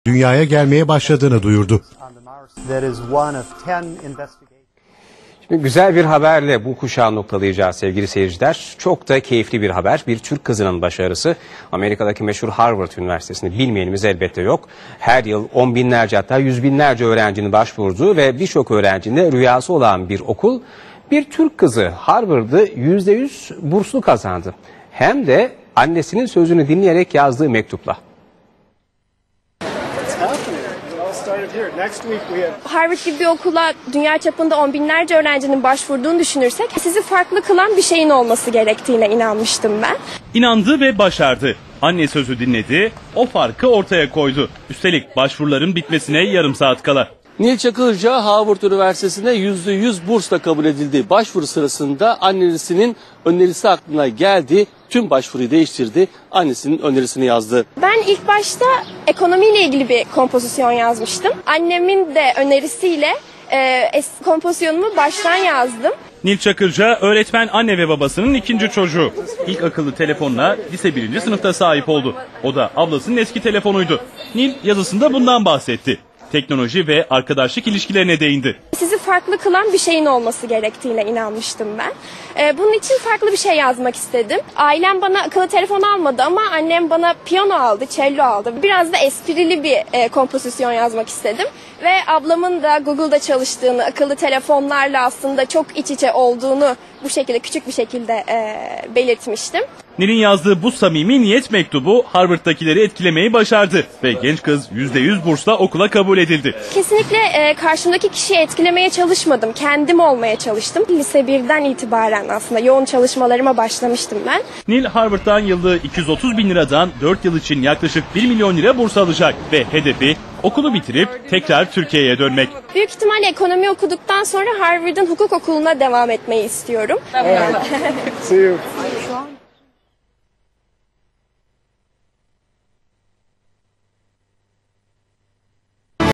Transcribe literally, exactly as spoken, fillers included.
dünyaya gelmeye başladığını duyurdu. Şimdi güzel bir haberle bu kuşağı noktalayacağız sevgili seyirciler. Çok da keyifli bir haber. Bir Türk kızının başarısı. Amerika'daki meşhur Harvard Üniversitesi'ni bilmeyenimiz elbette yok. Her yıl on binlerce hatta yüz binlerce öğrencinin başvurduğu ve birçok öğrencinin de rüyası olan bir okul. Bir Türk kızı Harvard'ı yüzde yüz burslu kazandı. Hem de annesinin sözünü dinleyerek yazdığı mektupla. Harvard gibi bir okula dünya çapında on binlerce öğrencinin başvurduğunu düşünürsek sizi farklı kılan bir şeyin olması gerektiğine inanmıştım ben. İnandı ve başardı. Anne sözü dinledi, o farkı ortaya koydu. Üstelik başvuruların bitmesine yarım saat kala. Nil Çakırca Harvard Üniversitesi'ne yüzde yüz bursla kabul edildi. Başvuru sırasında annesinin önerisi aklına geldi. Tüm başvuruyu değiştirdi. Annesinin önerisini yazdı. Ben ilk başta ekonomiyle ilgili bir kompozisyon yazmıştım. Annemin de önerisiyle e, kompozisyonumu baştan yazdım. Nil Çakırca öğretmen anne ve babasının ikinci çocuğu. İlk akıllı telefonla lise birinci sınıfta sahip oldu. O da ablasının eski telefonuydu. Nil yazısında bundan bahsetti. Teknoloji ve arkadaşlık ilişkilerine değindi. Sizi farklı kılan bir şeyin olması gerektiğine inanmıştım ben. Ee, bunun için farklı bir şey yazmak istedim. Ailem bana akıllı telefon almadı ama annem bana piyano aldı, cello aldı. Biraz da esprili bir e, kompozisyon yazmak istedim. Ve ablamın da Google'da çalıştığını, akıllı telefonlarla aslında çok iç içe olduğunu bu şekilde küçük bir şekilde e, belirtmiştim. Nil'in yazdığı bu samimi niyet mektubu Harvard'dakileri etkilemeyi başardı ve genç kız yüzde yüz bursla okula kabul edildi. Kesinlikle e, karşımdaki kişiyi etkilemeye çalışmadım. Kendim olmaya çalıştım. Lise birden itibaren aslında yoğun çalışmalarıma başlamıştım ben. Nil Harvard'dan yıllık iki yüz otuz bin liradan dört yıl için yaklaşık bir milyon lira burs alacak ve hedefi okulu bitirip tekrar Türkiye'ye dönmek. Büyük ihtimalle ekonomi okuduktan sonra Harvard'ın hukuk okuluna devam etmeyi istiyorum. See you.